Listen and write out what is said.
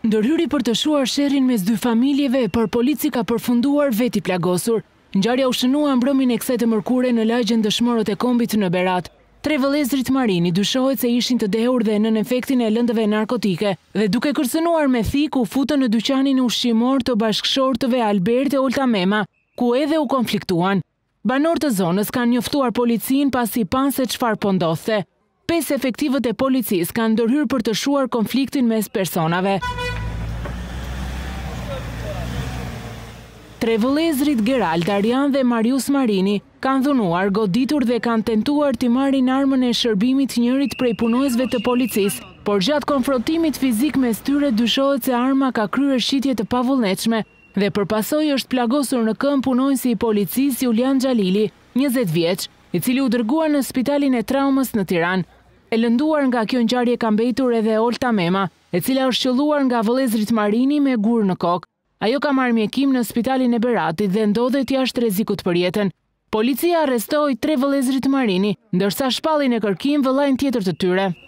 Ndërhyri për të shuar sherrin mes dy familjeve, për polici ka përfunduar veti plagosur. Ngjarja u shënua mbrëmjen e kësaj të mërkure në lagjen dëshmorët e kombit në Berat. 3 vëllezrit marini dyshohet se ishin të dehur dhe nën efektin e lëndëve narkotike dhe duke kërcënuar me thik u futën në dyqanin ushqimor të bashkëshortëve Albert e Olta Mema, ku edhe u konfliktuan. Banorët të zonës kanë njoftuar policinë pasi panë se çfarë po ndodhte. 5 efektivët e policisë kanë ndërhyrë për të shuar konfliktin mes personave. 3 vëllezrit Gerald, Arian dhe Marius Marini kanë dhunuar, goditur dhe kanë tentuar t'i marrin armën e shërbimit njërit prej punojësve të policisë, por gjatë konfrontimit fizik mes tyre dyshohet se arma ka kryer shitje të pavullnetshme dhe për pasojë është plagosur në këmbë punojësi i policisë Julian Xhalili, 20 vjeç, i cili u dërguar në spitalin e traumës në Tiranë. E lënduar nga kjo ngjarje ka mbetur edhe Olta Mema, e cila është qelluar nga vëllezrit Marini me gur në kokë. Ajo ka marrë mjekim në spitalin e Beratit dhe ndodhet jashtë rrezikut për jetën. Policia arrestoi 3 vëllezrit Marini, ndërsa shpalli në kërkim vëllain tjetër të tyre.